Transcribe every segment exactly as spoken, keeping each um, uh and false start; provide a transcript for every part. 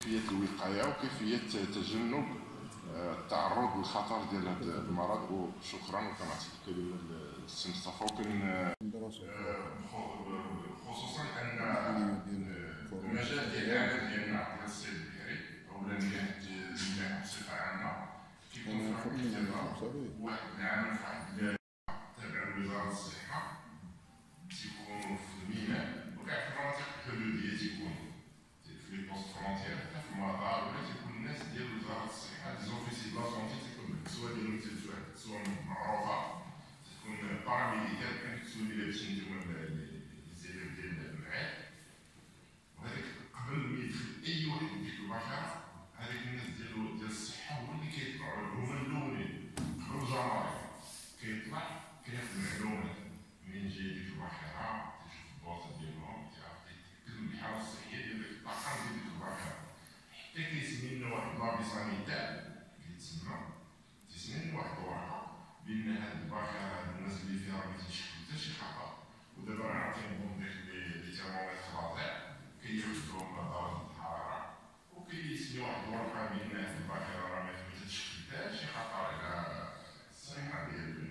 كيفيه الوقايه وكيفيه تجنب التعرض للخطر ديال هذا المرض. وشكرا وكنعطيك الكلمه للسي مصطفى. وكن خصوصا ان المجال ديال العمل ديالنا ديال الصيد البحري اولا المياه بصفه عامه كيكون في واحد الاختبار واحد العام في واحد تابع لوزاره الصحه تيكونوا في الميناء وكاع في المناطق الحدوديه تيكونوا في لي بوست فرونتيير حتى في المطار ولا تيكون الناس ديال وزاره الصحه دي زوفيسي بلا سونتي تيكون سواء ديالهم تلفاح سواء معروفه تكون باراميديكال كان كتولي لابسين نتوما الزيادات ديال المعاد وهذاك قبل ما يدخل اي واحد ديك البشره هذاك الناس ديال ديال الصحه هو اللي كيطلعوا هما الاولين قبل الجمارك كيطلع كياخذ المعلومات منين جاي ديك البحيره تيشوف البوطه ديالهم تيعرف يتاكد من الحاله الصحيه ديال ديك الطاقم ديال ديك البحيره حتى كيسمي لنا واحد لابي سانيتير كيتسمى تيسمي لنا واحد الورقه بان هاد البحيره هاد الناس اللي فيها ما تيشكل حتى شي خطر. ودابا راه عطيناهم ديك لي تيرمومتر رادار كياخذوهم درجه الحراره وكيسمي واحد الورقه بان هاد البحيره راه ما تتشكل حتى شي خطر على الصحه ديال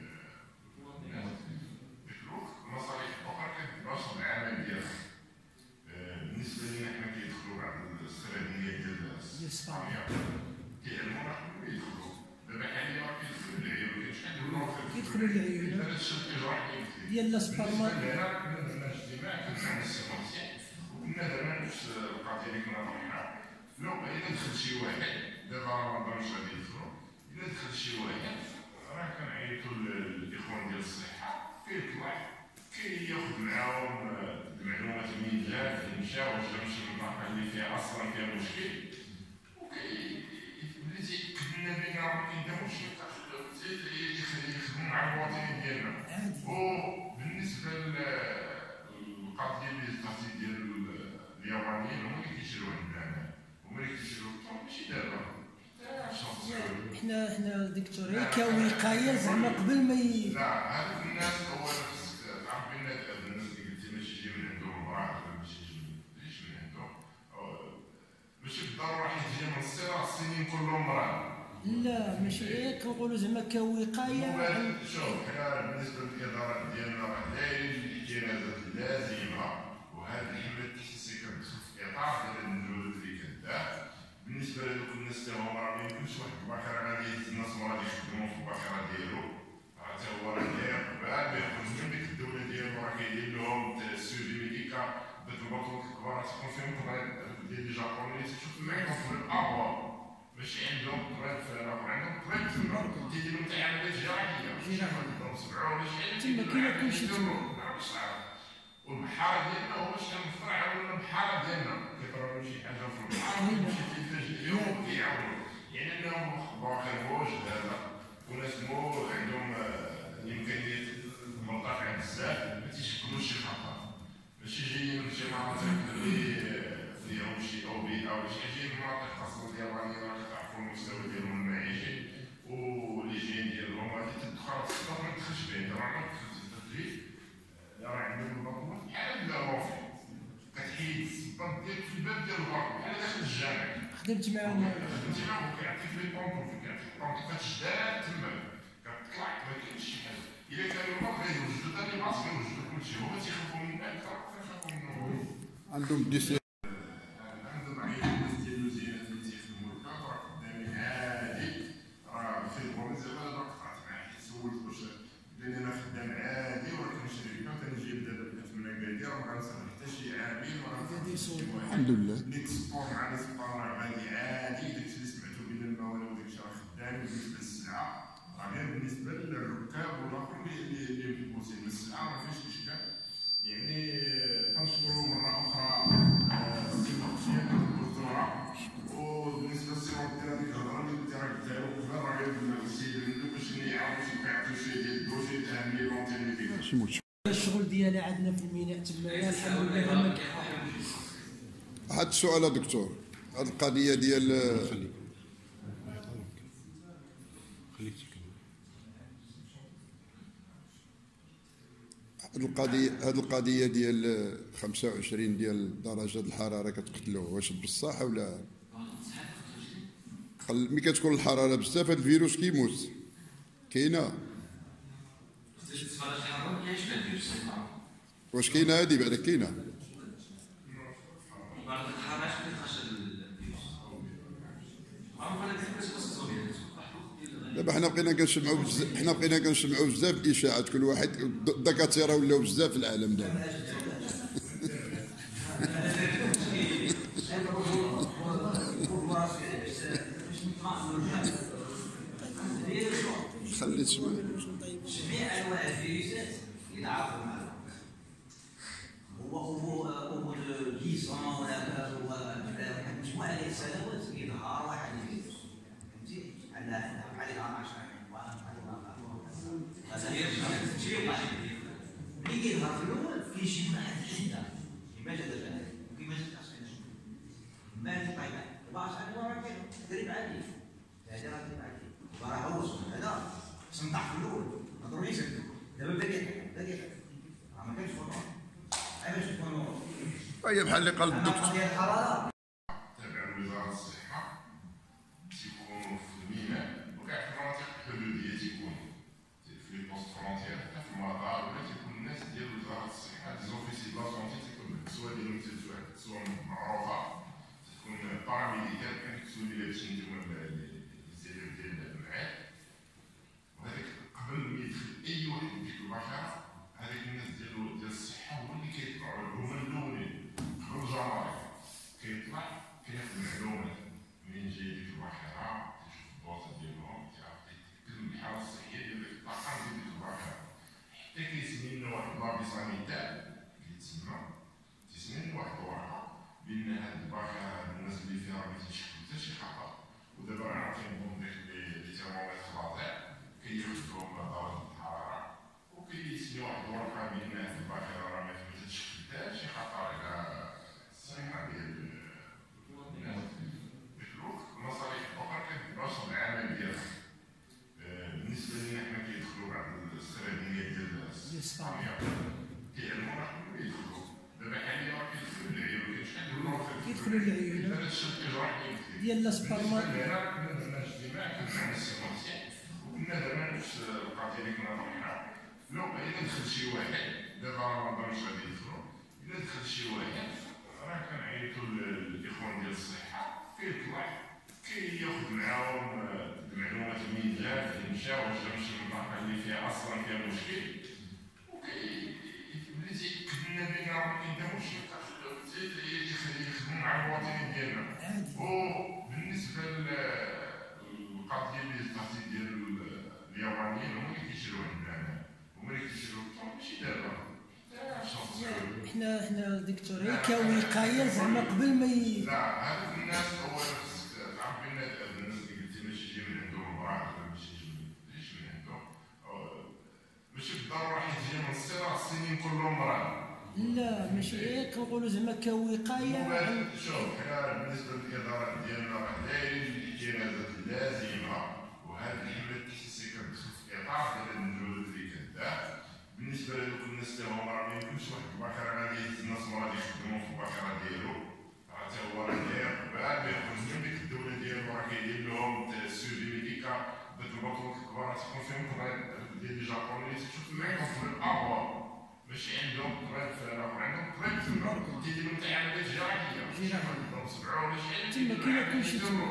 المصالح الاخرى كتباشر العمل ديالها. بالنسبه لنا حنا كيدخلوا بعض السرديات ديال الصحيه كيعلمونا حنا كيدخلوا دابا حاليا راه كيدخلوا للعيون كاين شحال ديال كيدخلوا للعيون هذا الشيء كيجرح ديال السبرما. هنا كنا درنا اجتماع كنا عند السيمونسيين وكنا درنا نفس القضيه اللي كنا طرحناها. لو الا دخل شي واحد دابا رمضان مش غادي يدخلوا الا دخل شي واحد راه كنعيطوا للاخوان ديال الصحه كيطلع كياخذ معاهم المعلومات منين جا فين مشى واش جا من شي منطقه اللي فيها اصلا فيها مشكل وكي اللي تيأكد لنا بان راه ما كاين حتى مشكل يخدموا مع المواطنين ديالنا. وبالنسبه للقضيه اللي ذكرتي ديال اليابانيين هما اللي كيشريو عندنا هما اللي كيشريو الطون ماشي دابا حنا حنا دكتور هي كوقايه زعما قبل ما ي... لا هذوك الناس اولا تعرف بان الناس اللي قلتي ماشي جاي من عندهم المراه ولا ماشي جاي من عندهم ماشي بالضروره حيت جاي من الصغر السنين كلهم مراه. لا ماشي غير كنقولوا زعما كوقايه. شوف حنا بالنسبه للادارات ديالنا راه دايرين الاحترازات اللازمه وهذه الحمله التحسيسيه كتدخل في اطار ديال الجهود اللي كدار. بالنسبه لهذوك الناس تا هما راه ما يمكنش واحد الباخره غادي يهز الناس مراد يخدموا في الباخره ديالو راه تا هو راه داير قبال ما يخرج من ديك الدوله ديالو راه كيدير لهم السوجي ميديكا ديك البطولات الكبار تكون فيهم طبيب ديال لي جابوني تشوف معاهم في الابوا ماشي عندهم طبيب في الاخر عندهم طبيب تما تيديروا تعاملات جراحيه عندهم سبعه ولا شي تما كاين كلشي تما. والبحار ديالنا هو شحال من فرع ولا البحار ديالنا كيطرالو شي حاجه في البحر شي تلفاج اليوم كيعاونوا يعني انهم باقي واش هذا وناس مو عندهم الامكانيات مرتفعه بزاف ما تيشكلوش شي خطر ماشي جايين من شي مناطق اللي فيهم شي اوبئه ولا شي جايين من مناطق خاصه اليابانيين راه كتعرفوا المستوى ديالهم المعيشي واللي جايين ديالهم غادي تدخل الصدر ما تدخلش به راه ما تدخلش فيه راه عندهم البطولات بحال بلا روفي كتحيد السباط ديالك في الباب ديال البطل بحال داخل الجامع. خدمت معاهم خدمتي معاهم كيعطيك لي بونطون كيعطيك بونطون كتشداد تما كتطلع ما كاينش شي حاجه الا كانوا البطل غيوجدوا ثاني بلاصه غيوجدوا كلشي هما تيخافوا منك اكثر كيخافوا منهم. عندهم ديسي عندهم عيد الناس ديال الوزيرات اللي تيخدموا الكاد راه قدامي عادي راه في البروفينس دابا راه قطعت معاه حيت سولت واش لان انا خدام عادي ولكن شركه كنجيب دابا من اكادير ما غنصرف حتى شي عامل ما غنصرف الحمد لله نيكسبور مع الاسبان راه غادي عادي داكشي اللي سمعتو بين الموالى وداكشي راه خدام بالنسبه للسلعه راه غير بالنسبه للركاب والاخرين اللي اللي مبوسين السلعه ما فيهاش اشكال. يعني كنشكروا مره اخرى السي مختار الدكتوره وبالنسبه للسيروط ديال هذيك الهضره اللي كنتي راه قلتها له قبل راه غير السيد اللي باش يعاودوا يبعثوا شي ديال الدوسي الاهميه لونتينيتي ماشي مشكل. الشغل ديالها عندنا في الميناء تمايا الحمد لله ما كاين. واحد السؤال يا دكتور هذه القضيه ديال هذه القضيه هذه القضيه ديال خمسة وعشرين ديال درجه الحراره كتقتلوه واش بصح ولا ملي كتكون الحراره بزاف هاد الفيروس كيموت. كاينه واش كاينه هادي بعدا كاينه؟ دابا حنا بقينا كنسمعوا بزاف حنا بقينا كنسمعوا بزاف الاشاعات، كل واحد الدكاتره ولاو بزاف في العالم دابا. خلي تسمع جميع انواع الفيروسات يتعرفوا مع بعض. هو هو هو الكيسون ولا هو واحد مجموعه ديال السنوات يظهر واحد الفيروس، فهمتي؟ عندنا عندنا بحال عشرة هذا هي التشريع واحد. ملي كيظهر في الاول كيجي واحد الحده كيما جا دابا كيما جا تاع من بعد طيب باش انا راه كاين تدريب عادي، هذا راه تدريب عادي راه هو هذا سنطح في الاول ما ضروريش دابا باقي باقي راه ما كاينش فوتور علاش تكونوا هي بحال اللي قال الدكتور. ديال الحراره تابع وزاره الصحه تيكونوا في الميناء وكاع في المناطق الحدوديه تيكونوا في لي بوست فرونتيير حتى في المطار ولا تيكون الناس ديال وزاره الصحه دي زوفيسي دو لا سونتي تيكون سواء ديال المستشفيات سواء معروفه تكون باراميديكال كنكتبوا لي لابسين نتوما الزير ديال المعاد، وهذاك قبل ما يدخل اي واحد ديك البشره هذاك الناس ديال ديال الصحه هو اللي كيطلعوا هما الاولين قبل الجمارك كيطلع كياخذ المعلومات منين جاي ديك البشره تيشوف البوطه ديالهم تيعرف يتاكد من الحاله الصحيه ديال ديك الطاقم ديال ديك البشره حتى كيسمي لنا واحد لابي سانيتير كيتسمى تيسمي لنا واحد الورقه بان هاد البشره الناس اللي فيها راه ما تيشكل حتى شي خطر، ودابا راه عارفين نظام داك لي تيرمومتر لازير كياخذوهم درجه الحراره وكيسميو واحد الورقه بان هاد البشره راه ما تتشكل حتى شي خطر على الصحه ديال الناس. ديك الوقت المصالح الاخرى كتبقاش العمل ديالها. بالنسبه لنا حنا كيدخلوا بعض الاستراتيجيات ديال الصحه كيعلمونا قبل ما يدخلوا، دابا حاليا راه كيدخلوا للعيون كاين شحال من نوع كيدخلوا للعيون هذا الشيء كيجرح ديال الاسبرما. كنا درنا اجتماع كنا عندنا السيكونسيال وكنا درنا نفس القضيه اللي كنا طرحناها. لو الا دخل شي واحد دابا راه ما ضرش غادي يدخلوا، الا دخل شي واحد راه كنعيطوا للاخوان ديال الصحه كيطلع كياخذ معاهم المعلومات منين جا فين مشى واش جا من شي منطقه اللي فيها اصلا فيها مشكل وكي ملي تيأكد لنا بان راه ما كاين حتى مشكل يخدموا مع المواطنين ديالنا. وبالنسبه للقضيه اللي التخطيط ديال اليابانيين هما اللي كيشريو عندنا هما اللي كيشريو ماشي دابا حنا حنا دكتور هي كوقايه زعما قبل ما ي... لا هذوك الناس هو تعرف بان الناس اللي قلتي ماشي يجي من عندهم المرض ولا ماشي يجي من عندهم ماشي بالضروره حيت جاي من الصغر السنين كلهم مرض. لا ماشي هيك كنقولوا زعما كوقايه. شوف حنا بالنسبه للاداره ديالنا راه دايرين الاحترازات اللازمه وهذه الحمله التحسيسيه كتدخل في اطار ديال المجهودات اللي كدار. بالنسبه لهذوك الناس اللي هما راه ما يمكنش واحد البكره غادي يهز الناس مراد يخدموا في البكره ديالو راه حتى هو راه داير بعد ما يخرج من ديك الدوله ديالو راه كيدير لهم السوفي ميديكا داك البطولات الكبار تكون فيهم طبيب ديال لي جابوني تشوف معاهم في الابواب ماشي عندهم طبيب في الاخر عندهم طبيب تما تيديروا حتى عمليات جراحيه عندهم سبعه ولا شي حاجه تما كاين كلشي تما.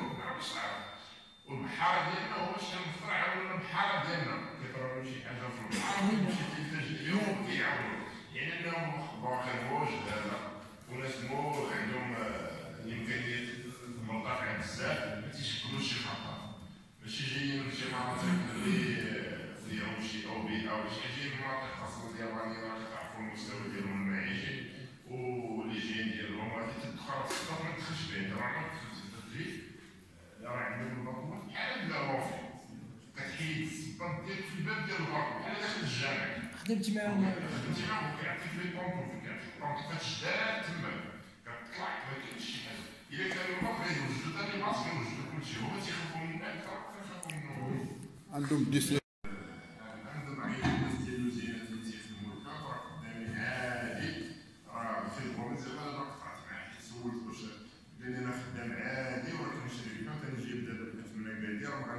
والبحاره ديالنا هو شحال من فرع ولا البحاره ديالنا كيطرالو شي حاجه في البحر ويمشي تيلتجئ لهم وكيعاونوا يعني انهم باقي واجد هذا وناس مو عندهم الامكانيات المنطقه بزاف ما تيشكلوش شي خطر ماشي جايين من شي مناطق اللي فيهم شي اوبئه ولا شي حاجه من مناطق خاصه اليابانيين راه كتعرفوا المستوى ديالهم المعيشي والهيجين ديالهم غادي تدخل تقدر ما تدخلش به راه ما تدخلش تجي راه عندهم البطولات بحال بلا روفي كتحيد السباط ديالك في الباب ديال الباطل بحال داخل الجامع خدمت معاهم خدمتي معاهم كيعطيك لي بونطو كيعطيك بونطو كتشداد تما كتطلع ما كاينش شي حاجه الا كانوا الباط غيوجدوا ثاني باص غيوجدوا كلشي هما تيخافوا منك اكثر كيخافوا منهم عندهم ديسي عندهم عيد الناس ديال المزيانات اللي تيخدموا لك راه قدامي عادي راه في البروميس ديال انا قطعت معاه حيت سولت واش قال لي انا خدام عادي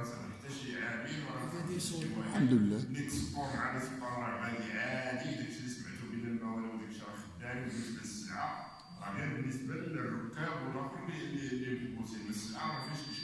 صافي حتى شي عامين وراه الحمد لله. ديك السبور مع ناس الطلاب غادي عادي، داكشي اللي سمعتو بين الموالي وداكشي راه خدام بالنسبه للسلعه، راه غير بالنسبه للركاب والاخرين اللي اللي مبوسين السلعه ما فيهاش